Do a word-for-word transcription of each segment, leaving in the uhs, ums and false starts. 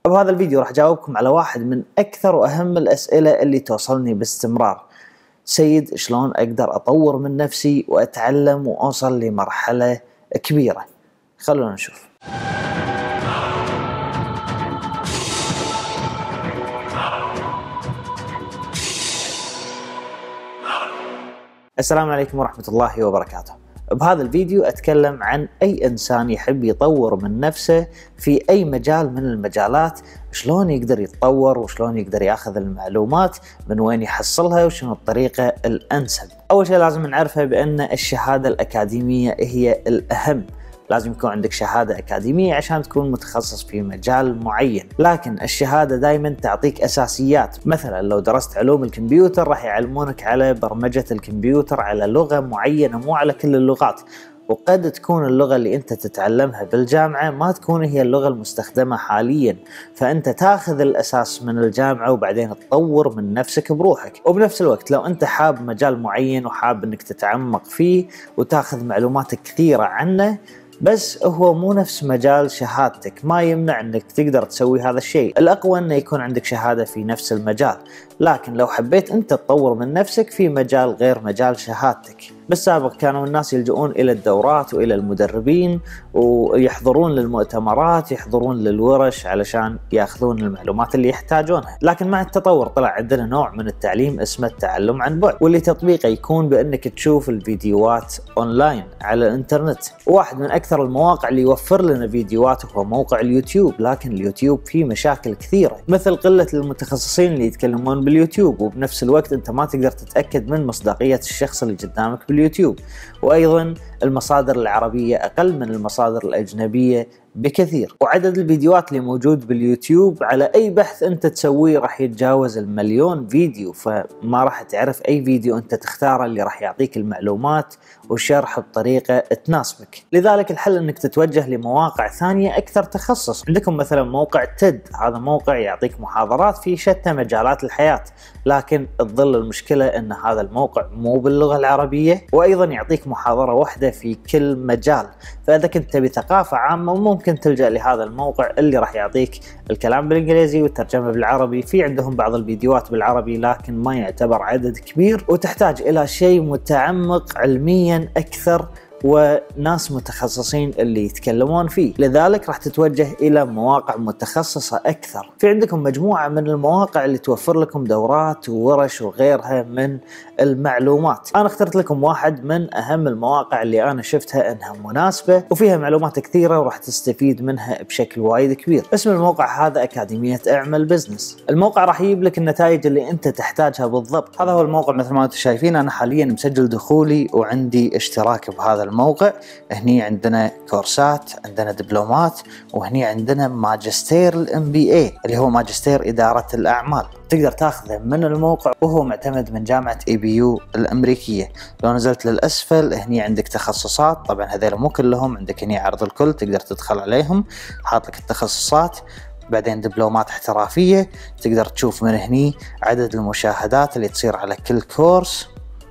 بهذا الفيديو راح أجاوبكم على واحد من أكثر وأهم الأسئلة اللي توصلني باستمرار. سيد، شلون أقدر أطور من نفسي وأتعلم وأوصل لمرحلة كبيرة؟ خلونا نشوف. السلام عليكم ورحمة الله وبركاته. بهذا الفيديو أتكلم عن أي إنسان يحب يطور من نفسه في أي مجال من المجالات، شلون يقدر يتطور وشلون يقدر ياخذ المعلومات، من وين يحصلها وشنو الطريقة الأنسب. أول شيء لازم نعرفها بأن الشهادة الأكاديمية هي الأهم. لازم يكون عندك شهادة أكاديمية عشان تكون متخصص في مجال معين، لكن الشهادة دايما تعطيك أساسيات. مثلا لو درست علوم الكمبيوتر راح يعلمونك على برمجة الكمبيوتر على لغة معينة، مو على كل اللغات، وقد تكون اللغة اللي انت تتعلمها بالجامعة ما تكون هي اللغة المستخدمة حاليا، فانت تاخذ الاساس من الجامعة وبعدين تطور من نفسك بروحك. وبنفس الوقت لو انت حاب مجال معين وحاب انك تتعمق فيه وتاخذ معلومات كثيرة عنه، بس هو مو نفس مجال شهادتك، ما يمنع انك تقدر تسوي هذا الشيء. الاقوى انه يكون عندك شهادة في نفس المجال، لكن لو حبيت انت تطور من نفسك في مجال غير مجال شهادتك. بالسابق كانوا الناس يلجؤون الى الدورات والى المدربين ويحضرون للمؤتمرات، يحضرون للورش علشان ياخذون المعلومات اللي يحتاجونها. لكن مع التطور طلع عندنا نوع من التعليم اسمه التعلم عن بعد، واللي تطبيقه يكون بانك تشوف الفيديوهات اونلاين على الانترنت. واحد من اكثر المواقع اللي يوفر لنا فيديوهات هو موقع اليوتيوب، لكن اليوتيوب فيه مشاكل كثيرة، مثل قلة المتخصصين اللي يتكلمون باليوتيوب، وبنفس الوقت انت ما تقدر تتأكد من مصداقية الشخص اللي قدامك باليوتيوب. وايضا المصادر العربية اقل من المصادر الاجنبية بكثير، وعدد الفيديوهات اللي موجود باليوتيوب على اي بحث انت تسويه راح يتجاوز المليون فيديو، فما راح تعرف اي فيديو انت تختاره اللي راح يعطيك المعلومات وشرح بطريقة تناسبك. لذلك الحل انك تتوجه لمواقع ثانية اكثر تخصص. عندكم مثلا موقع تيد، هذا موقع يعطيك محاضرات في شتى مجالات الحياة، لكن تظل المشكلة ان هذا الموقع مو باللغة العربية، وايضا يعطيك محاضرة واحدة في كل مجال. فاذا كنت تبي ثقافة عامة ممكن تلجأ لهذا الموقع اللي راح يعطيك الكلام بالانجليزي والترجمة بالعربي. في عندهم بعض الفيديوهات بالعربي لكن ما يعتبر عدد كبير، وتحتاج الى شيء متعمق علميا اكثر وناس متخصصين اللي يتكلمون فيه. لذلك راح تتوجه الى مواقع متخصصة اكثر. في عندكم مجموعة من المواقع اللي توفر لكم دورات وورش وغيرها من المعلومات. انا اخترت لكم واحد من اهم المواقع اللي انا شفتها انها مناسبة وفيها معلومات كثيرة وراح تستفيد منها بشكل وايد كبير. اسم الموقع هذا أكاديمية اعمل بزنس. الموقع راح يجيب لك النتائج اللي انت تحتاجها بالضبط. هذا هو الموقع مثل ما انتم شايفين. انا حاليا مسجل دخولي وعندي اشتراك بهذا الموقع. هني عندنا كورسات، عندنا دبلومات، وهني عندنا ماجستير الام بي اي اللي هو ماجستير إدارة الأعمال. تقدر تاخذه من الموقع وهو معتمد من جامعة اي بي يو الأمريكية. لو نزلت للأسفل هني عندك تخصصات، طبعا هذول مو كلهم، عندك هني عرض الكل تقدر تدخل عليهم، حاط لك التخصصات. بعدين دبلومات احترافية، تقدر تشوف من هني عدد المشاهدات اللي تصير على كل كورس،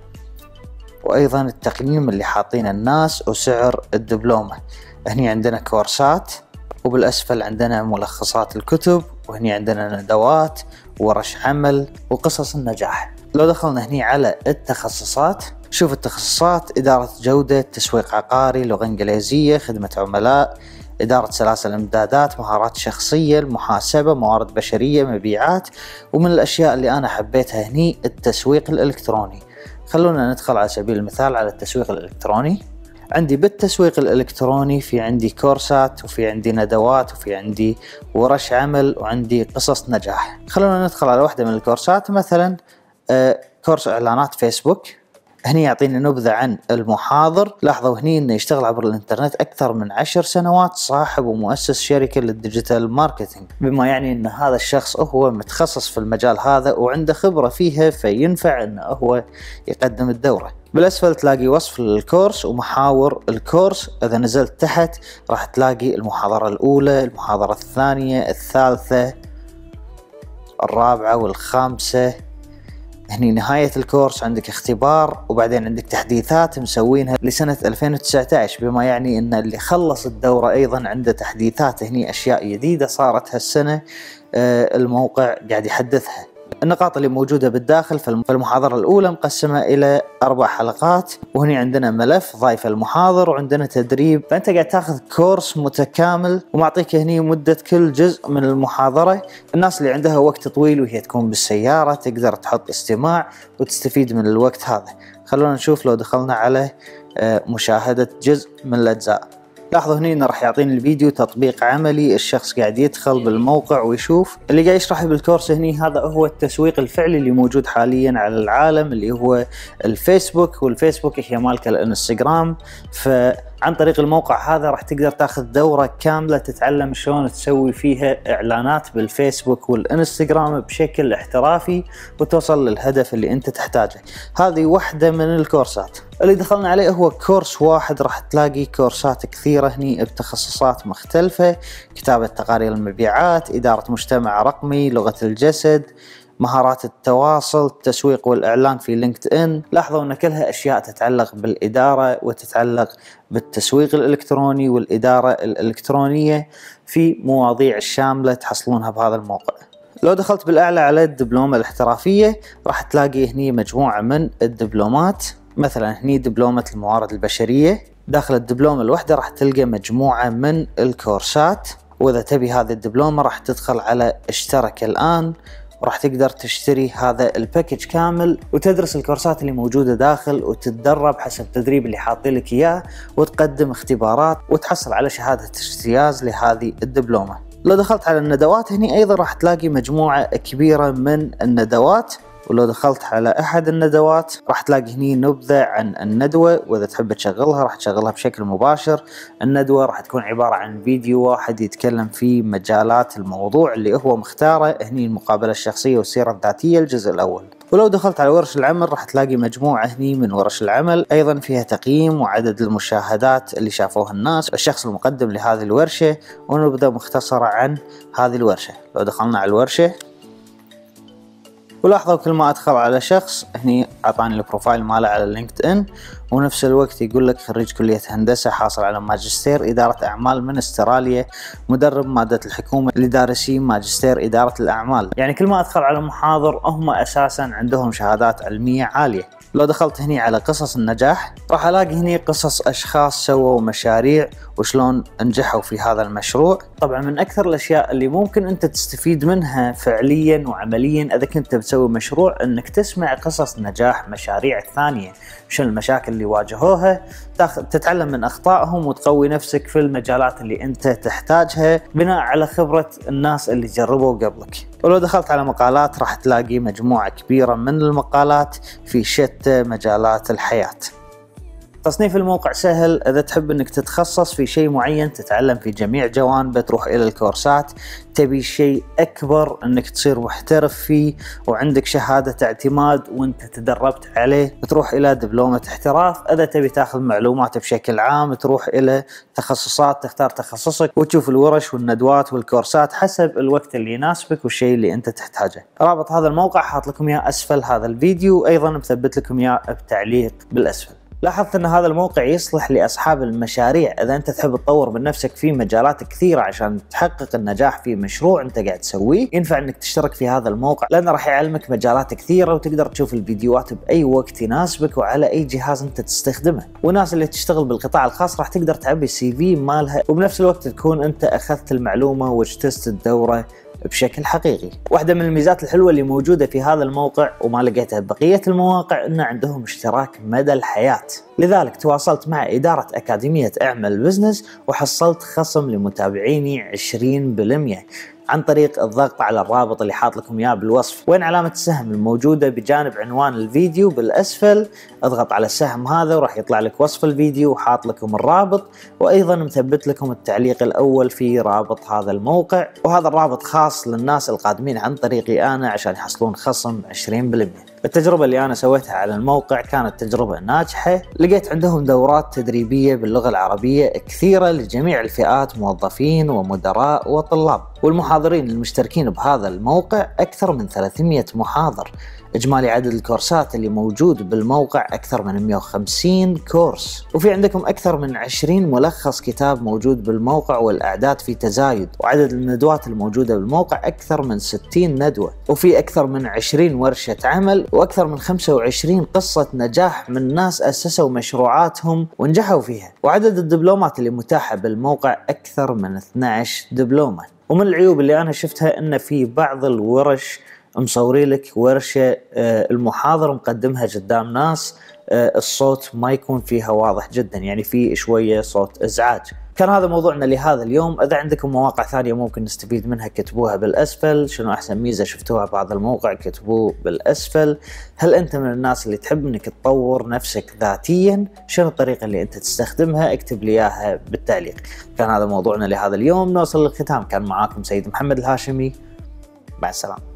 وأيضا التقييم اللي حاطين الناس وسعر الدبلومة. هني عندنا كورسات، وبالأسفل عندنا ملخصات الكتب، وهني عندنا ندوات ورش عمل وقصص النجاح. لو دخلنا هني على التخصصات، شوف التخصصات: إدارة جودة، تسويق عقاري، لغة إنجليزية، خدمة عملاء، إدارة سلاسل إمدادات، مهارات شخصية، المحاسبة، موارد بشرية، مبيعات. ومن الأشياء اللي أنا حبيتها هني التسويق الإلكتروني. خلونا ندخل على سبيل المثال على التسويق الإلكتروني. عندي بالتسويق الإلكتروني في عندي كورسات، وفي عندي ندوات، وفي عندي ورش عمل، وعندي قصص نجاح. خلونا ندخل على واحدة من الكورسات، مثلا آه كورس إعلانات فيسبوك. هني يعطيني نبذة عن المحاضر. لاحظوا هني انه يشتغل عبر الانترنت اكثر من عشر سنوات، صاحب ومؤسس شركة للديجيتال ماركتينج، بما يعني ان هذا الشخص هو متخصص في المجال هذا وعنده خبرة فيها، فينفع انه هو يقدم الدورة. بالأسفل تلاقي وصف للكورس ومحاور الكورس. إذا نزلت تحت راح تلاقي المحاضرة الأولى، المحاضرة الثانية، الثالثة، الرابعة والخامسة. هني نهاية الكورس عندك اختبار، وبعدين عندك تحديثات مسوينها لسنة ألفين وتسعة عشر، بما يعني ان اللي خلص الدورة ايضا عنده تحديثات، هني اشياء جديدة صارت هالسنة الموقع قاعد يحدثها. النقاط اللي موجودة بالداخل في المحاضرة الأولى مقسمة إلى أربع حلقات، وهنا عندنا ملف ضايف المحاضر، وعندنا تدريب، فأنت قاعد تاخذ كورس متكامل ومعطيك هني مدة كل جزء من المحاضرة. الناس اللي عندها وقت طويل وهي تكون بالسيارة تقدر تحط استماع وتستفيد من الوقت هذا. خلونا نشوف لو دخلنا على مشاهدة جزء من الأجزاء. لاحظوا هنا انه راح يعطيني الفيديو تطبيق عملي، الشخص قاعد يدخل بالموقع ويشوف. اللي قاعد يشرح بالكورس هني هذا هو التسويق الفعلي اللي موجود حاليا على العالم، اللي هو الفيسبوك، والفيسبوك هي مالكه الانستغرام. فعن طريق الموقع هذا راح تقدر تاخذ دورة كاملة تتعلم شلون تسوي فيها اعلانات بالفيسبوك والانستغرام بشكل احترافي وتوصل للهدف اللي انت تحتاجه. هذه واحدة من الكورسات. اللي دخلنا عليه هو كورس واحد، راح تلاقي كورسات كثيرة هني بتخصصات مختلفة: كتابة تقارير المبيعات، إدارة مجتمع رقمي، لغة الجسد، مهارات التواصل، التسويق والإعلان في لينكد إن. لاحظوا أن كلها أشياء تتعلق بالإدارة وتتعلق بالتسويق الإلكتروني والإدارة الإلكترونية في مواضيع الشاملة تحصلونها بهذا الموقع. لو دخلت بالأعلى على الدبلومة الاحترافية راح تلاقي هني مجموعة من الدبلومات، مثلا هني دبلومة الموارد البشرية. داخل الدبلومة الواحدة راح تلقى مجموعة من الكورسات، وإذا تبي هذه الدبلومة راح تدخل على اشترك الآن، وراح تقدر تشتري هذا الباكج كامل وتدرس الكورسات اللي موجودة داخل وتتدرب حسب التدريب اللي حاطين لك إياه، وتقدم اختبارات وتحصل على شهادة اجتياز لهذه الدبلومة. لو دخلت على الندوات هني أيضا راح تلاقي مجموعة كبيرة من الندوات، ولو دخلت على أحد الندوات راح تلاقي هني نبذة عن الندوة، وإذا تحب تشغلها راح تشغلها بشكل مباشر. الندوة راح تكون عبارة عن فيديو واحد يتكلم في مجالات الموضوع اللي هو مختاره، هني المقابلة الشخصية والسيرة الذاتية الجزء الأول. ولو دخلت على ورش العمل راح تلاقي مجموعة هني من ورش العمل، أيضا فيها تقييم وعدد المشاهدات اللي شافوها الناس، الشخص المقدم لهذه الورشة، ونبذة مختصرة عن هذه الورشة. لو دخلنا على الورشة ولاحظوا كل ما أدخل على شخص هني أعطاني البروفايل ماله على لينكد إن، ونفس الوقت يقول لك خريج كلية هندسة، حاصل على ماجستير إدارة أعمال من استراليا، مدرب مادة الحكومة لدارسين ماجستير إدارة الأعمال. يعني كل ما أدخل على محاضر هم أساسا عندهم شهادات علمية عالية. لو دخلت هني على قصص النجاح راح ألاقي هني قصص أشخاص سووا مشاريع وشلون نجحوا في هذا المشروع. طبعا من أكثر الأشياء اللي ممكن أنت تستفيد منها فعليا وعمليا إذا كنت بتسوي مشروع أنك تسمع قصص نجاح مشاريع ثانية، شنو المشاكل اللي واجهوها، تتعلم من أخطائهم وتقوي نفسك في المجالات اللي أنت تحتاجها بناء على خبرة الناس اللي جربوا قبلك. ولو دخلت على مقالات راح تلاقي مجموعة كبيرة من المقالات في شتى مجالات الحياة. تصنيف الموقع سهل، إذا تحب أنك تتخصص في شيء معين تتعلم في جميع جوانبه تروح إلى الكورسات، تبي شيء أكبر أنك تصير محترف فيه وعندك شهادة اعتماد وأنت تدربت عليه تروح إلى دبلومة احتراف. إذا تبي تاخذ معلومات بشكل عام تروح إلى تخصصات، تختار تخصصك وتشوف الورش والندوات والكورسات حسب الوقت اللي يناسبك والشيء اللي أنت تحتاجه. رابط هذا الموقع حاط لكم إياه أسفل هذا الفيديو، أيضا مثبت لكم إياه بتعليق بالأسفل. لاحظت أن هذا الموقع يصلح لأصحاب المشاريع. إذا أنت تحب تطور من نفسك في مجالات كثيرة عشان تحقق النجاح في مشروع أنت قاعد تسويه، ينفع أنك تشترك في هذا الموقع لأنه راح يعلمك مجالات كثيرة وتقدر تشوف الفيديوهات بأي وقت يناسبك وعلى أي جهاز أنت تستخدمه. والناس اللي تشتغل بالقطاع الخاص راح تقدر تعبي السي في مالها، وبنفس الوقت تكون أنت أخذت المعلومة واجتزت الدورة بشكل حقيقي. واحدة من الميزات الحلوة اللي موجودة في هذا الموقع وما لقيتها ببقية المواقع إن عندهم اشتراك مدى الحياة، لذلك تواصلت مع إدارة أكاديمية اعمل بزنس وحصلت خصم لمتابعيني عشرين بالمئة عن طريق الضغط على الرابط اللي حاط لكم اياه بالوصف، وين علامة السهم الموجودة بجانب عنوان الفيديو بالأسفل. اضغط على السهم هذا وراح يطلع لك وصف الفيديو وحاط لكم الرابط، وأيضا مثبت لكم التعليق الأول في رابط هذا الموقع، وهذا الرابط خاص للناس القادمين عن طريقي أنا عشان يحصلون خصم عشرين بالمئة. التجربة اللي أنا سويتها على الموقع كانت تجربة ناجحة، لقيت عندهم دورات تدريبية باللغة العربية كثيرة لجميع الفئات، موظفين ومدراء وطلاب. والمحاضرين المشتركين بهذا الموقع أكثر من ثلاثمئة محاضر. إجمالي عدد الكورسات اللي موجود بالموقع أكثر من مئة وخمسين كورس، وفي عندكم أكثر من عشرين ملخص كتاب موجود بالموقع والأعداد في تزايد، وعدد الندوات الموجودة بالموقع أكثر من ستين ندوة، وفي أكثر من عشرين ورشة عمل، وأكثر من خمسة وعشرين قصة نجاح من ناس أسسوا مشروعاتهم ونجحوا فيها، وعدد الدبلومات اللي متاحة بالموقع أكثر من اثني عشر دبلومة. ومن العيوب اللي أنا شفتها إن في بعض الورش مصوري لك ورشة المحاضر مقدمها قدام ناس الصوت ما يكون فيها واضح جدا، يعني في شوية صوت إزعاج. كان هذا موضوعنا لهذا اليوم. إذا عندكم مواقع ثانية ممكن نستفيد منها كتبوها بالأسفل. شنو أحسن ميزة شفتوها بهذا الموقع كتبوه بالأسفل. هل أنت من الناس اللي تحب أنك تطور نفسك ذاتيا؟ شنو الطريقة اللي أنت تستخدمها؟ اكتب لي إياها بالتعليق. كان هذا موضوعنا لهذا اليوم. نوصل للختام. كان معاكم سيد محمد الهاشمي. مع السلامة.